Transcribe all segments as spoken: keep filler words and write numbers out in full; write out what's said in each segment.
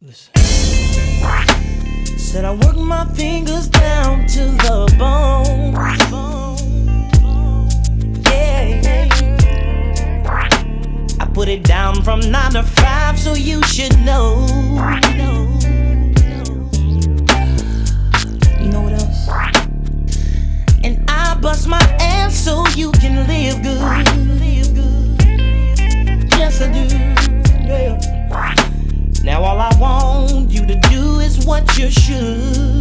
Listen. Said I work my fingers down to the bone. Yeah. I put it down from nine to five, so you should know. You know what else? And I bust my ass so you can live good. Yes, I do. Yeah. Now all I want you to do is what you should.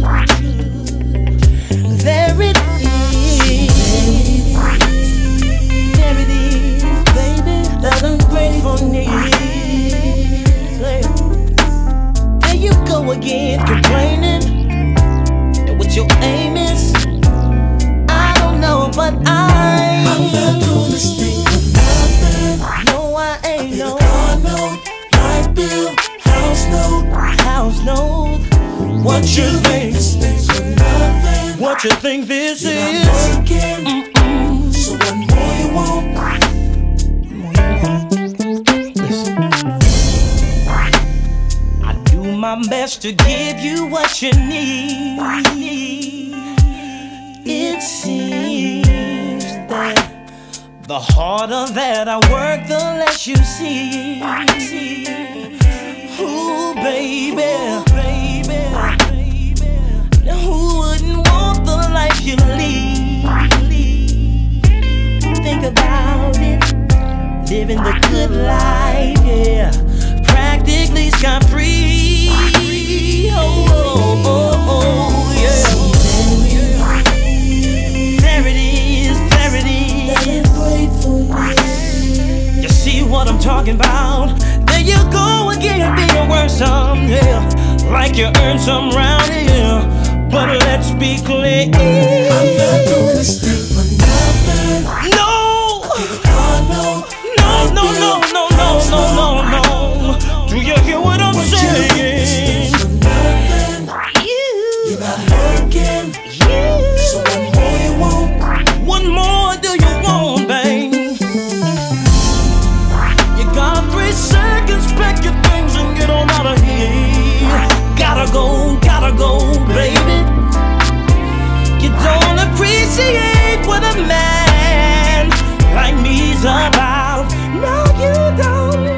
There it is. There it is, baby. That ungrateful need. There you go again, complaining. And what your aim is, I don't know, but I I'm not doing this thing for nothing. No, I ain't no car note, light bill, house note, house note. What you think this thing's for nothing? What you think this You're is? Not working. Mm-mm. So what more you want? What more you want? Listen. I do my best to give you what you need. It seems that the harder that I work, the less you see. Ooh, baby, baby, baby. Now who wouldn't want the life you lead? Think about it, living the good life, yeah. Practically scot-free. Oh, oh, oh, oh, yeah. There it is, there it is. You see what I'm talking about? There you go again, being worse some, yeah. Like you earned some round here. But let's be clear, I'm not doing this thing for nothing. No! No, no, no, no, no, no, no, no. Do you hear what I'm saying? You're not working. So what more you want? What more do you want, babe? You got three seconds, pack your things and get on out of here. Gotta go, gotta go, baby. You don't appreciate what a man like me's about. No, you don't.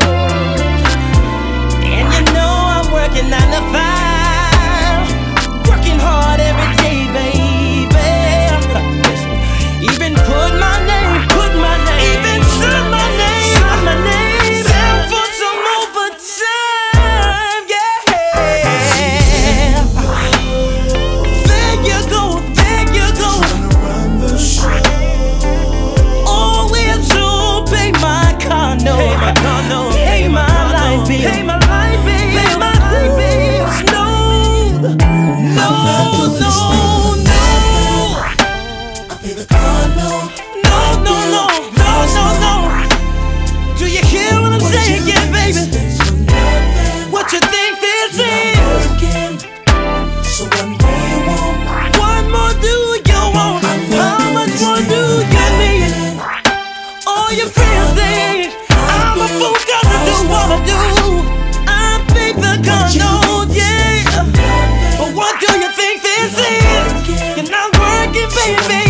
And you know I'm working nine to five, working hard every day, baby. Even put my name, put my name, even sign my name, sign my name, down for some overtime, yeah. There you go, there you go. Oh, we're to pay my condo, pay my condo, pay my life bill, pay my life bill, pay my life bills. No, no, no, no. No, no, no, no, no, no. Do you hear what I'm saying, yeah, baby? What you think this is? So what more you want? What more do you want? How much more do you need? All your friends think I'm a fool 'cause I do what I do. I think the condo, yeah. But what do you think this is? You're not working, baby.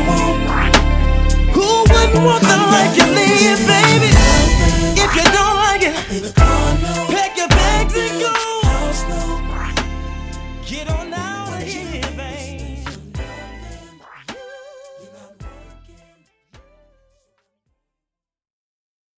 Who wouldn't want the life you live, baby? If you don't like it, pack your bags and go. Get on out.